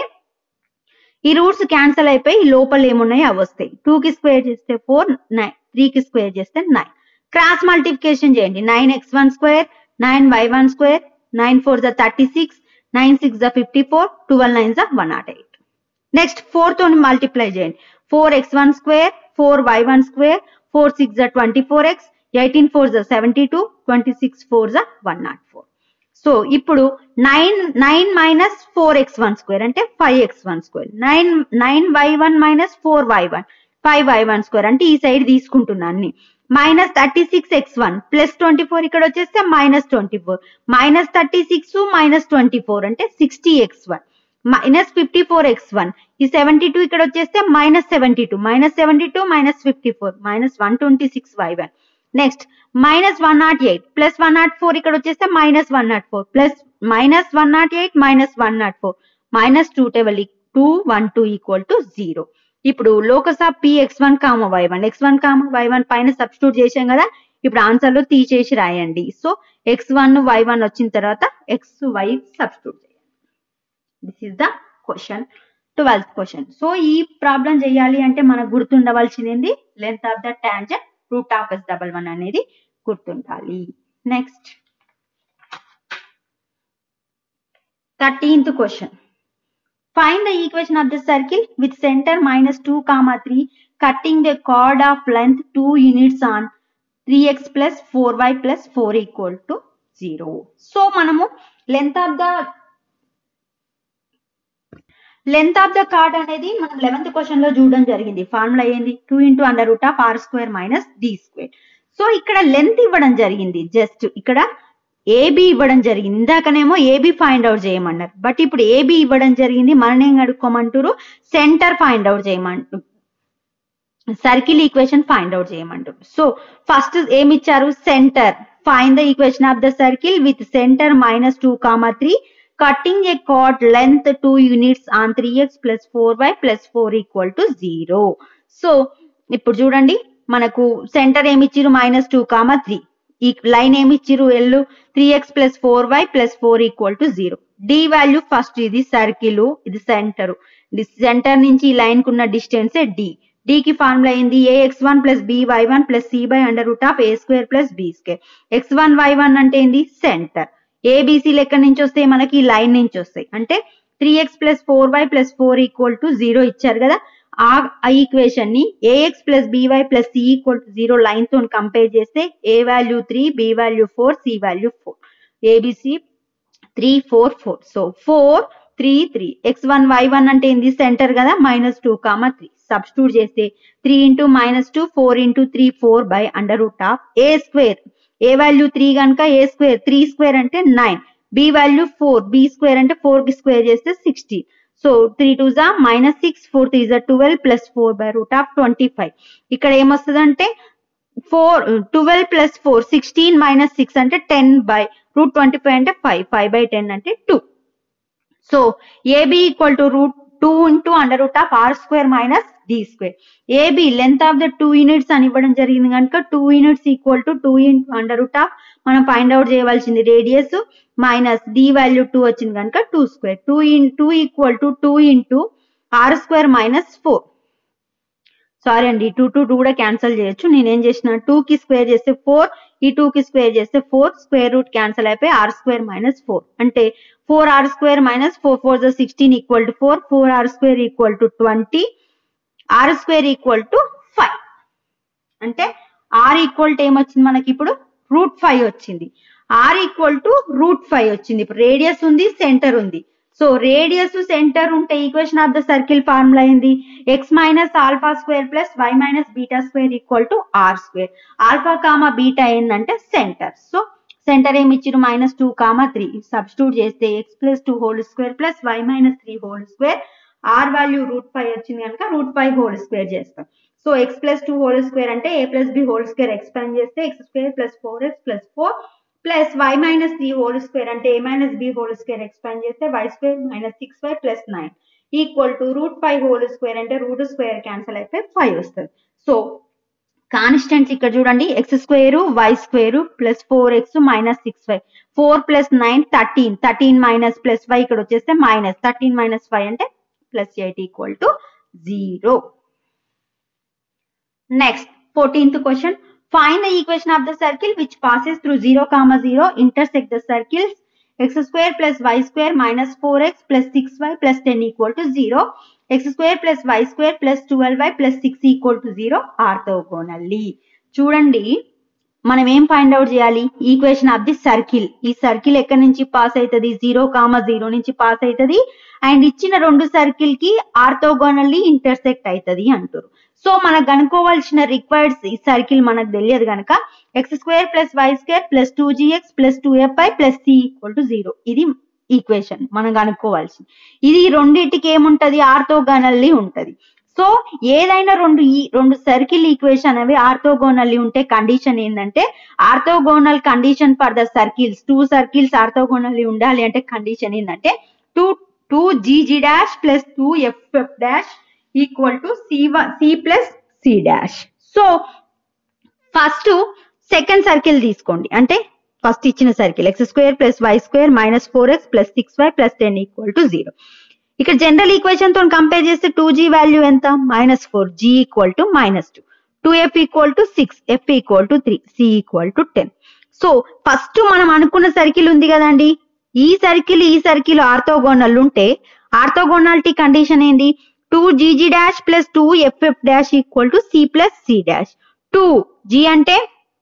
A: ఈ రూట్స్ క్యాన్సల్ అయిపోయి లోపల ఏమున్నాయి అవి వస్తాయి. టూ కి స్క్వేర్ చేస్తే ఫోర్, నైన్, త్రీ కి స్క్వేర్ చేస్తే నైన్. క్రాస్ మల్టిప్లికేషన్ చేయండి. Nine X one square, nine Y one square, nine four జా థర్టీ సిక్స్, నైన్ సిక్స్ జా ఫిఫ్టీ ఫోర్, ట్వెల్వ్ నైన్ జా one nought eight. Next four తో multiply చేయండి. Four X one square, four Y one square, four six జా twenty four X, eighteen four జా seventy two, twenty six four జా one nought four. So ఇప్పుడు nine nine minus four X one square అంటే five X one square, nine nine Y one minus four Y one five Y one square అంటే ఈ side తీసుకుంటున్నా అన్ని. Minus thirty six X one plus twenty four ఇక్కడ వచ్చేస్తే minus twenty four, minus thirty six minus twenty four అంటే sixty X one, minus fifty four X one, ఈ seventy two ఇక్కడ వచ్చేస్తే minus seventy two, minus seventy two minus fifty four minus one twenty six Y one. Next minus one nought eight plus one nought four ఇక్కడ వచ్చేస్తే minus one nought four plus minus one nought eight minus one nought four minus two twelve two one two equal to zero. ఇప్పుడు locus of P X one comma Y one, X one comma Y one పైన substitute చేసాం కదా, ఇప్పుడు answer లో తీసేసి రాయండి. So X one why one వచ్చిన తర్వాత ఎక్స్ వై సబ్స్టిట్యూట్ చేయండి. This is the question, twelfth question. So ఈ ప్రాబ్లం చేయాలి అంటే మనకు గుర్తుండవలసింది length of the tangent root of S double one అనేది గుర్తుండాలి. Next thirteenth question. Find the equation of the circle with center minus two comma three cutting the chord of length two units on three X plus four why plus four equal to zero. So మనము length of the length of the card అనేది మనం eleventh question లో చూడడం జరిగింది. Formula ఏంది, two into under root of are square minus D square. So ఇక్కడ length ఇవ్వడం జరిగింది, జస్ట్ ఇక్కడ ఏబి ఇవ్వడం జరిగింది. ఇందాకనేమో ఏబి ఫైండ్ అవుట్ చేయమన్నారు, బట్ ఇప్పుడు ఏబి ఇవ్వడం జరిగింది. మనని ఏం అడుక్కోమంటారు, సెంటర్ ఫైండ్ అవుట్ చేయమంటారు, సర్కిల్ ఈక్వేషన్ ఫైండ్ అవుట్ చేయమంటారు. సో ఫస్ట్ ఏమి ఇచ్చారు, center. Find the equation of the circle with center minus two comma three cutting A chord length two units on three X plus four why plus four equal to zero. So ఇప్పుడు చూడండి, మనకు center ఏమి ఇచ్చిరు, minus two comma three. ఈ line ఏమి ఇచ్చిరు, L three X plus four why plus four equal to zero. D value first, ఇది circle, ఇది సెంటర్. సెంటర్ నుంచి ఈ లైన్ కున్న డిస్టెన్స్ డి. డి కి ఫార్ములా ఏంది, A X one plus B Y one plus C by under root of A square plus B square. X one why one అంటే ఏంది, centre. ABC లెక్క నుంచి వస్తాయి, మనకి ఈ లైన్ నుంచి వస్తాయి. అంటే three X plus four why plus four equal to zero ఇచ్చారు కదా. ఆ ఈక్వేషన్ ని A X plus B Y plus C equal to zero line తో కంపేర్ చేస్తే A value three, B value four, C value four, ABC three four four. So four three three. X one why one అంటే ఏంది, center కదా, minus two comma three. Substitute చేస్తే three into minus two, four into three four by under root of A square. A value three కనుక A square, three square అంటే nine, B value four, B square అంటే four కి square చేస్తే sixteen. So three two జా minus six, four three జా twelve plus four by root of twenty five. ఇక్కడ ఏమొస్తుంది అంటే four twelve plus four sixteen minus six అంటే ten by root twenty five అంటే ఫైవ్, ఫైవ్ బై టెన్ అంటే two. So AB equal to root two into under root of are square minus D square. AB length of the two units అని ఇవ్వడం జరిగింది కనుక two units equal to two into under root of మనం find out చేయవలసింది radius minus d value two వచ్చింది కనుక two square. Two in two equal to two into r square minus four. Sorry అండి, two two two కూడా cancel చేయొచ్చు. నేనేం చేసిన two కి స్క్వేర్ చేస్తే ఫోర్, ఈ టూ కి స్క్వేర్ చేస్తే ఫోర్, స్క్వేర్ రూట్ క్యాన్సిల్ అయిపోయి ఆర్ స్క్వేర్ మైనస్ ఫోర్ అంటే four r square minus four four జా sixteen equal to four, four r square equal to twenty, r square equal to five. అంటే r equal to ఏమొచ్చింది మనకి ఇప్పుడు root five వచ్చింది. R equal to root five వచ్చింది. ఇప్పుడు radius ఉంది, centre ఉంది. సో రేడియస్ సెంటర్ ఉంటే equation of the circle formula ఏంది? X minus alpha square plus y minus beta square equal to r square. Alpha comma beta ఏంటంటే centre. So centre ఏమి ఇచ్చారు? Minus two comma three. Substitute చేస్తే x plus two whole square plus y minus three whole square, are value root five వచ్చింది కనుక root five whole square చేస్తాం. So x plus two whole square అంటే a plus b whole square expand చేస్తే x square plus four x plus four plus y minus three whole square అంటే a minus b whole square expand చేస్తే y square minus six y plus nine equal to root five whole square అంటే root square cancel అయిపోయి five వస్తుంది. So constants ఇక్కడ చూడండి, x square y square plus four X minus six y, four plus nine thirteen, thirteen minus plus y ఇక్కడ వచ్చేస్తే minus, thirteen minus five అంటే plus eight equal to zero. Next fourteenth question, find the equation of the circle which passes through zero comma zero intersect the circles x square plus y square minus four x plus six y plus ten equal to zero, x square plus y square plus twelve y plus six equal to zero orthogonally. చూడండి మనం ఏం find out చేయాలి? Equation of the circle. ఈ circle ఎక్కడి నుంచి pass అవుతుంది? Zero comma zero నుంచి pass అవుతుంది అండ్ ఇచ్చిన రెండు సర్కిల్ కి ఆర్థోగోనల్లీ ఇంటర్సెక్ట్ అవుతుంది అంటారు. సో మనకు కనుక్కోవాల్సిన రిక్వైర్డ్స్ ఈ సర్కిల్ మనకు తెలియదు కనుక x square plus why square plus two gx plus two f i plus C equal to zero. ఇది ఈక్వేషన్ మనం కనుక్కోవాల్సింది. ఇది రెండింటికి ఏముంటది? ఆర్థోగోనల్లీ ఉంటది. సో ఏదైనా రెండు ఈ రెండు సర్కిల్ ఈక్వేషన్ అవి ఆర్థోగోనల్లీ ఉంటే కండిషన్ ఏంటంటే orthogonal condition for the circles, two circles orthogonally ఉండాలి అంటే కండిషన్ ఏంటంటే two two GG dash plus two FF dash equal to c c plus C dash. So first second circle తీసుకోండి. అంటే first ఇచ్చిన circle x square plus why square minus four x plus six y plus ten equal to zero. ఇక్కడ general equation తో compare చేస్తే two g value ఎంత? Minus four, g equal to minus two, two f equal to six, f equal to three, c equal to ten. So first మనం అనుకున్న circle ఉంది కదండి, ఈ circle ఈ సర్కిల్ ఆర్థోగోనల్ ఉంటే ఆర్థోగోనాలిటీ కండిషన్ ఏంది? Two GG dash plus two FF dash equal to C plus C dash. Two G అంటే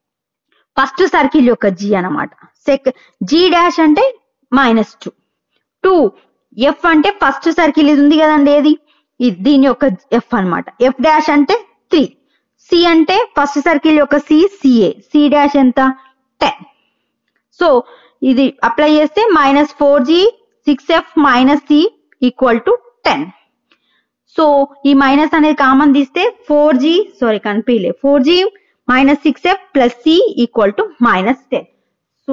A: first circle యొక్క జీ అనమాట. సెకండ్ జీ డాష్ అంటే మైనస్ టూ, టూ ఎఫ్ అంటే ఫస్ట్ సర్కిల్ ఇది ఉంది కదండి, ఏది దీని యొక్క ఎఫ్ అనమాట. ఎఫ్ డాష్ అంటే త్రీ, సి అంటే ఫస్ట్ సర్కిల్ యొక్క సి, సిఏ, సి డాష్ ఎంత? టెన్. సో ఇది అప్లై చేస్తే minus four G six F minus c equal to ten. So ఈ మైనస్ అనేది కామన్ తీస్తే ఫోర్ జీ సారీ కనిపించలే four g minus six f plus C equal to minus ten. So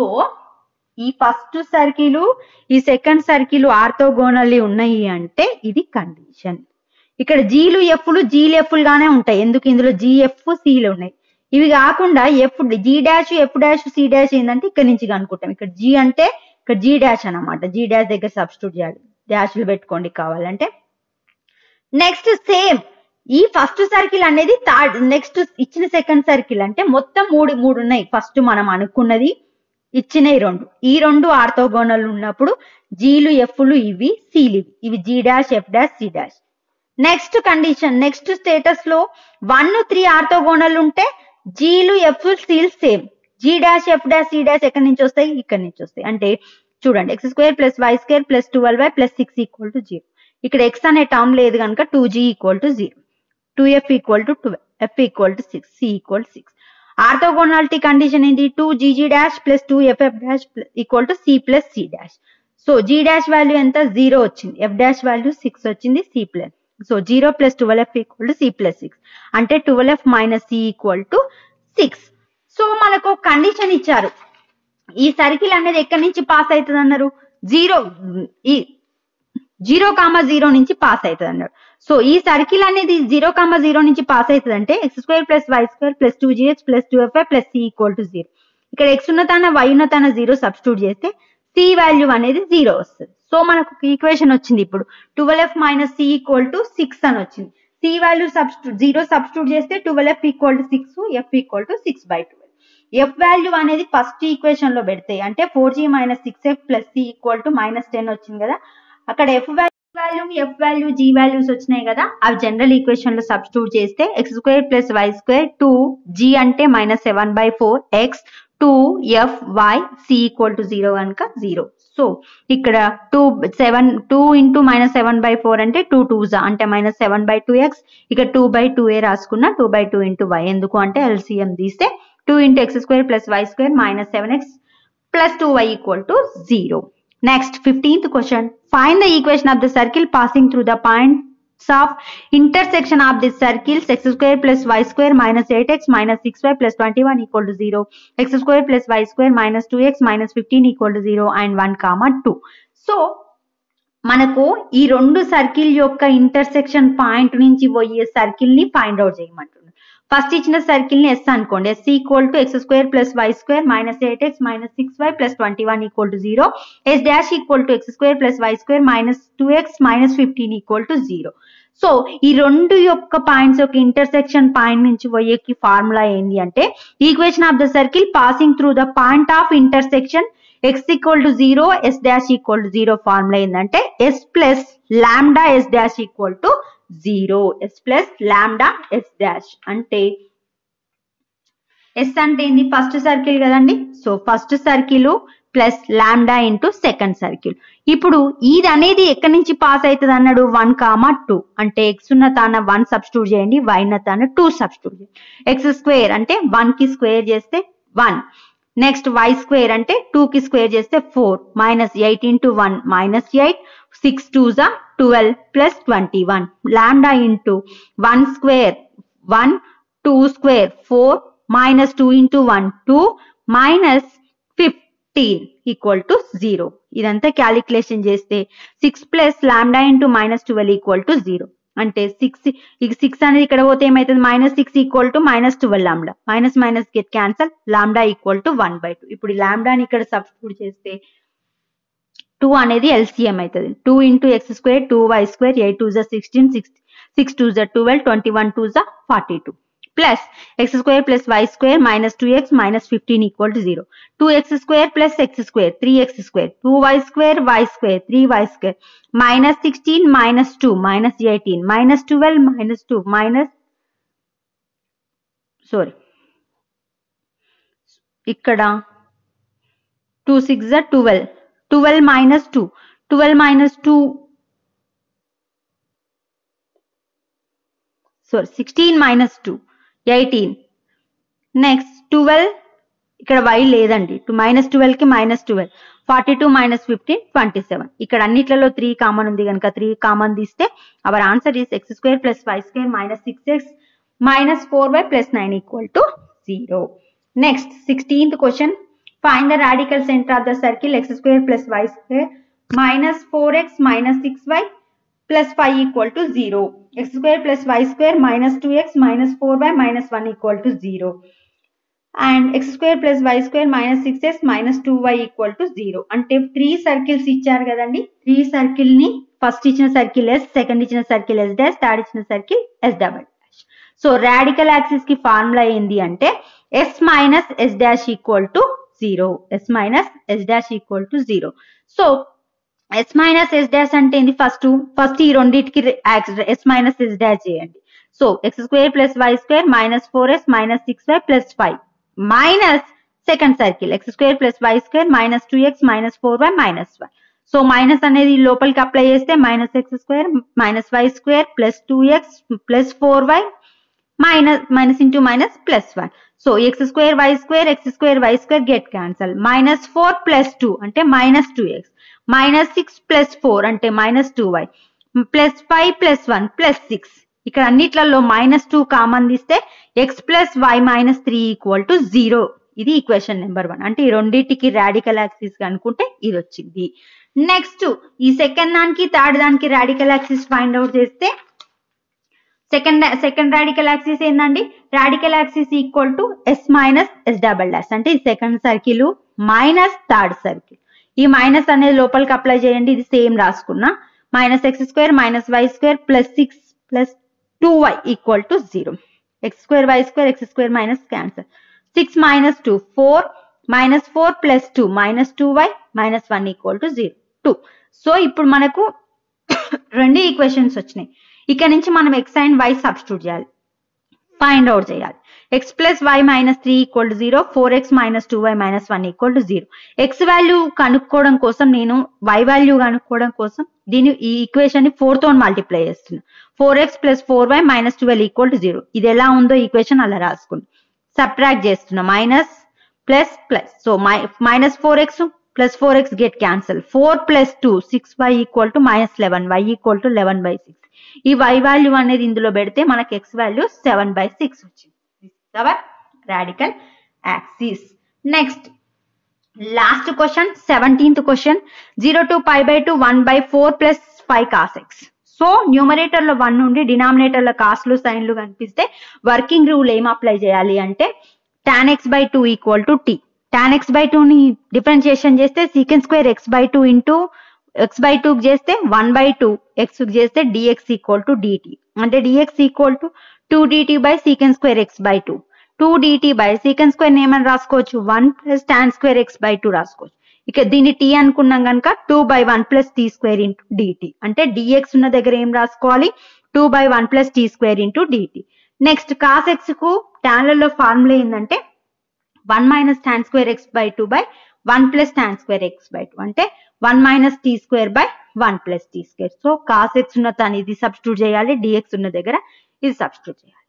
A: ఈ first circle ఈ second circle orthogonally ఉన్నాయి అంటే ఇది condition. ఇక్కడ జీలు ఎఫ్లు జీలు ఎఫ్లు గానే ఉంటాయి, ఎందుకు ఇందులో జిఎఫ్ సిలు ఉన్నాయి. ఇవి కాకుండా f g dash f dash c dash ఏంటంటే ఇక్కడ నుంచి కనుక్కుంటాం. ఇక్కడ జీ అంటే ఇక్కడ జీ డాష్ అనమాట, జీ డాష్ దగ్గర సబ్స్టిట్యూట్ చేయాలి, డాష్లు పెట్టుకోండి కావాలంటే. నెక్స్ట్ సేమ్ ఈ ఫస్ట్ సర్కిల్ అనేది థర్డ్ నెక్స్ట్ ఇచ్చిన సెకండ్ సర్కిల్ అంటే మొత్తం మూడు మూడు ఉన్నాయి. ఫస్ట్ మనం అనుకున్నది ఇచ్చిన ఈ రెండు ఈ రెండు ఆర్థోగోనల్ ఉన్నప్పుడు జీలు ఎఫ్లు ఇవి, సిలు ఇవి, ఇవి g dash f dash c dash. Next condition next status లో వన్ త్రీ ఆర్థోగోనల్ ఉంటే జీలు ఎఫ్ సీల్ same, g dash f dash c dash ఎక్కడి నుంచి వస్తాయి? ఇక్కడ నుంచి వస్తాయి. అంటే చూడండి x square plus why square plus twelve y plus six equal to zero. ఇక్కడ ఎక్స్ అనే టర్మ్ లేదు కనుక two g equal to zero, two f equal to twelve, f equal to six, C equal to six. Orthogonality condition ఏంటి? Two GG dash plus two FF dash equal to C plus C dash. So g dash value ఎంత? Zero వచ్చింది, f dash value six వచ్చింది, c plus. So zero plus twelve f equal to C plus six అంటే twelve f minus c equal to six. So మనకు condition ఇచ్చారు, ఈ circle అనేది ఎక్కడి నుంచి పాస్ అవుతుంది అన్నారు? జీరో ఈ జీరో కామా జీరో నుంచి పాస్ అవుతుంది అన్నాడు. సో ఈ సర్కిల్ అనేది జీరో కామా జీరో నుంచి పాస్ అవుతుంది అంటే x square plus why square plus two gx plus two f i plus C equal to zero. ఇక్కడ ఎక్స్ ఉన్నతాన వై ఉన్నతాన జీరో సబ్స్టిట్యూట్ చేస్తే సి వాల్యూ అనేది జీరో వస్తుంది. సో మనకు ఈక్వేషన్ వచ్చింది ఇప్పుడు twelve f minus c equal to six అని వచ్చింది. C value substitute zero substitute చేస్తే twelve f equal to six, f equal to six by twelve. F value అనేది ఫస్ట్ ఈక్వేషన్ లో పెడితే అంటే four g minus six f plus C equal to minus ten వచ్చింది కదా, అక్కడ f value f value g values వచ్చినాయి కదా, అవి జనరల్ ఈక్వేషన్ లో సబ్స్టిట్యూట్ చేస్తే x square plus why square two G అంటే minus seven by four x two f y c equal to zero కనుక జీరో. సో ఇక్కడ two seven two into minus seven by four అంటే two two జా అంటే minus seven by two x, ఇక two by two ఏ రాసుకున్న two by two into y, ఎందుకు అంటే ఎల్సిఎం తీస్తే two into x square plus why square minus seven x plus two y equal to zero. Next, fifteenth question. Find the equation of the circle passing through the points of intersection of this circles x square plus y square minus eight x minus six y plus twenty-one equal to zero, x square plus y square minus two x minus fifteen equal to zero and one comma two. So, మనకు ఈ రెండు circle యొక్క intersection point నుంచి పోయే circle ని find out చేయమంటున్నాం. First ఇచ్చిన circle ని ఎస్ అనుకోండి, s equal to X square plus why square minus eight x minus six y plus twenty one equal to zero, s dash equal to X square plus why square minus two x minus fifteen equal to zero. So ఈ రెండు యొక్క points యొక్క intersection point నుంచి పోయేకి formula ఏంటి అంటే equation of the circle passing through the point of intersection x equal to zero s dash equal to zero formula ఏంటంటే s plus lambda s dash equal to zero, s plus lambda s dash అంటే s అంటే ఏంది first circle కదండి, so first circle plus lambda into second circle. ఇప్పుడు ఇది అనేది ఎక్కడి నుంచి పాస్ అవుతుంది అన్నాడు వన్ కామా టూ అంటే ఎక్స్ ఉన్న తాన వన్ సబ్స్టిట్యూట్ చేయండి, వై ఉన్న తాన టూ సబ్స్టిట్యూట్ చేయండి. ఎక్స్ స్క్వేర్ అంటే వన్ కి స్క్వేర్ చేస్తే వన్, నెక్స్ట్ వై స్క్వేర్ అంటే టూ కి స్క్వేర్ చేస్తే four minus eight into one minus eight, six two జా twelve plus twenty one, lambda into one square one, two square four minus two into one two minus fifteen equal to zero. ఇదంతా calculation చేస్తే six plus lambda into minus twelve equal to zero అంటే six ఇక six అనేది ఇక్కడ పోతే ఏమైతుంది minus six equal to minus twelve lambda, minus minus get cancel, lambda equal to one by two. ఇప్పుడు ఈ లాంబ్డాని ఇక్కడ సబ్స్టిట్యూట్ చేస్తే టూ అనేది ఎల్సిఎం అవుతుంది, two into x square two y square eight two జా సిక్స్టీన్ సిక్స్ సిక్స్ టూ జా twelve twenty one two జా forty two plus x square plus why square minus two x minus fifteen equal to zero, two x square plus x square three x square two y square y square three y square minus sixteen minus two minus eighteen minus twelve minus two minus sorry ఇక్కడ two six జా twelve twelve minus two twelve minus two sorry sixteen minus two eighteen, next twelve ఇక్కడ y లేదండి, two minus twelve కి minus twelve forty two minus fifteen twenty seven. ఇక్కడ అన్నిట్లలో three common ఉంది కనుక three common తీస్తే our answer is x square plus why square minus six x minus four why plus nine equal to zero. Next sixteenth question, find the radical centre of the circle x square plus why square minus four X minus six y plus five equal to zero, x square plus y square minus two x minus four y minus one equal to zero and x square plus y square minus six x minus two y equal to zero. అంటే three circles ఇచ్చారు కదండి, three circle ని first ఇచ్చిన circle S, second ఇచ్చిన circle S dash, third ఇచ్చిన circle S double dash. So radical axis కి formula ఏంది అంటే S minus yes dash equal to zero, S minus yes dash equal to zero. So S minus yes dash అంటే ఏంది first first ఈ రెండింటికి S minus yes dash చేయండి. So x square plus why square minus four X minus six y plus five minus second circle x square plus why square minus two x minus four y minus one. So minus అనేది లోపలికి apply చేస్తే minus x square minus y square plus two x plus four y minus minus into minus plus one. So x square y square x square y square get cancel, minus four plus two అంటే minus two x minus six plus four అంటే minus two y plus five plus one plus six. ఇక్కడ అన్నిట్లలో minus two common తీస్తే x plus y minus three equal to zero. ఇది equation number one. అంటే ఈ రెండింటికి radical axis అనుకుంటే ఇది వచ్చింది. నెక్స్ట్ ఈ సెకండ్ దానికి థర్డ్ దానికి రాడికల్ యాక్సిస్ ఫైండ్ అవుట్ చేస్తే సెకండ్ సెకండ్ రాడికల్ యాక్సిస్ ఏంటండి, radical axis equal to S minus S double dash అంటే ఈ second circle minus third circle. ఈ మైనస్ అనేది లోపలికి అప్లై చేయండి, ఇది సేమ్ రాసుకున్నా minus x square minus y square plus six plus two y equal to zero. X square y square x square minus cancel. Six minus two four minus four plus two minus two y minus one equal to zero two. So ఇప్పుడు మనకు రెండు equations వచ్చినాయి. ఇక్కడ నుంచి మనం x and y substitute చేయాలి, find out చేయాలి. X plus y minus three equal to zero, four X minus two y minus one equal to zero. X value కనుక్కోవడం కోసం నేను వై వాల్యూ కనుక్కోవడం కోసం దీని ఈ ఈక్వేషన్ ని ఫోర్ తో మల్టిప్లై చేస్తున్నా. Four x plus four y minus twelve equal to zero. ఇది ఎలా ఉందో ఈక్వేషన్ అలా రాసుకుని సబ్ట్రాక్ట్ చేస్తున్నా. Minus plus plus, so minus four x plus four x get cancel. Four plus two six y equal to minus eleven, y equal to eleven by six. ఈ y value అనేది ఇందులో పెడితే మనకి x value seven by six వచ్చింది. Our radical axis. Next last question, seventeenth question. Zero to pi by two one by four plus five cos x. So numerator లో one నుండి denominator లో కాస్ట్లు సైన్లు కనిపిస్తే వర్కింగ్ రూల్ ఏం apply చేయాలి అంటే tan x by two equal to t. Tan x by two ని differentiation చేస్తే secant square x by two into x by two చేస్తే వన్ బై టూ ఎక్స్ చేస్తే డిఎక్స్ ఈక్వల్ టు డిటి. అంటే dx equal to two dt by secant square x by two. Two dt by secant square ఏమని రాసుకోవచ్చు, one plus tan square x by two రాసుకోవచ్చు. ఇక దీన్ని t అనుకున్నాం కనుక two by one plus t square into dt. అంటే dx ఉన్న దగ్గర ఏం రాసుకోవాలి, two by one plus t square into dt. Next cos x కు టాన్లలో ఫార్ములా ఏంటంటే one minus tan square x by two by one plus tan square x by two. అంటే one minus tea square by one plus t square. So cos x ఉన్న తను ఇది substitute చేయాలి, dx ఉన్న దగ్గర ఇది సబ్స్టిట్యూట్ చేయాలి.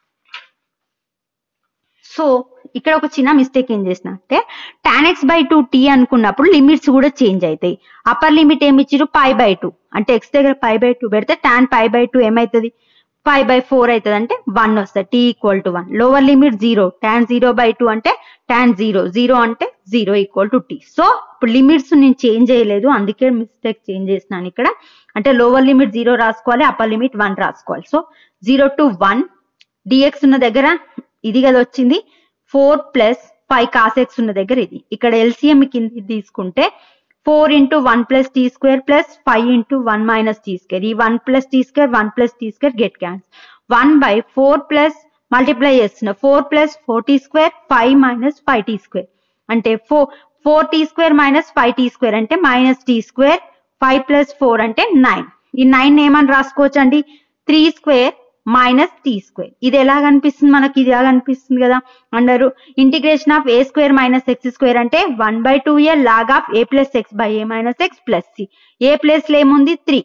A: సో ఇక్కడ ఒక చిన్న మిస్టేక్ ఏం చేసిన అంటే tan x by two t అనుకున్నప్పుడు లిమిట్స్ కూడా చేంజ్ అవుతాయి. అప్పర్ లిమిట్ ఏమి ఇచ్చారు, పై బై టూ. అంటే ఎక్స్ దగ్గర పై బై టూ పెడితే టాన్ పై బై టూ ఏమవుతుంది, ఫైవ్ బై ఫోర్ అవుతుంది. అంటే వన్ వస్తుంది, t equal to one. Lower limit zero, tan zero by two అంటే టాన్ జీరో, జీరో అంటే zero equal to t. So ఇప్పుడు limits నేను change చేయలేదు, అందుకే మిస్టేక్ చేంజ్ చేసినాను ఇక్కడ. అంటే లోవర్ లిమిట్ జీరో రాసుకోవాలి, అప్పర్ లిమిట్ వన్ రాసుకోవాలి. So zero to one, dx ఉన్న దగ్గర ఇది కదా వచ్చింది, four plus five cos x ఉన్న దగ్గర ఇది. ఇక్కడ ఎల్సిఎం కింద తీసుకుంటే four into one plus t square plus five into one minus tea square. ఈ one plus t square one plus t square get cancel. One by four plus multiply చేస్తున్నా, four plus four t square five minus five t square. అంటే four four t square minus five t square అంటే minus tea square. Five plus four అంటే nine. ఈ nine ఏమని రాసుకోవచ్చు అండి, three square minus tea square. ఇది ఎలా కనిపిస్తుంది మనకి, ఇది ఎలా కనిపిస్తుంది కదా, under integration of A square minus x square అంటే one by two a log of a plus x by a minus x plus c. A plus లో ఏముంది three.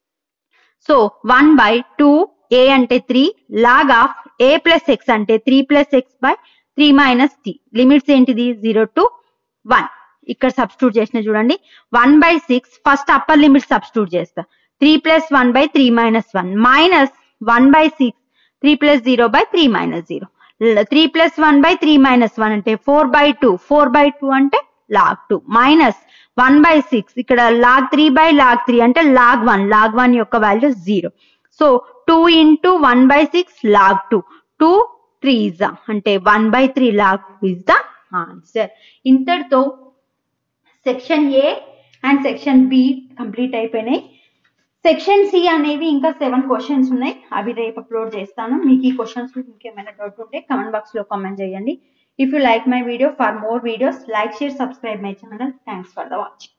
A: So one by two a అంటే three, log of a plus x అంటే three plus x by three minus c. Limits ఏంటిది, zero to one. ఇక్కడ substitute చేసిన చూడండి, one by six first upper limit substitute చేస్తా. Three plus one by three minus one minus one by six, three plus zero by three minus zero. Three plus one by three minus one అంటే four by two, four by two అంటే log two minus one by six. ఇక్కడ log three by log three అంటే log one, log one యొక్క value zero. So two into one by six log two, two three is అంటే one by three log is the answer. ఇంతటితో section A and section B complete అయిపోయినాయి. Section C అనేవి ఇంకా seven questions ఉన్నాయి, అవి రేపు upload చేస్తాను. మీకు ఈ క్వశ్చన్స్ ఇంకేమైనా డౌట్ ఉంటే కామెంట్ బాక్స్ లో కామెంట్ చేయండి. If you like my video, for more videos like, share, subscribe my channel. Thanks for the watching.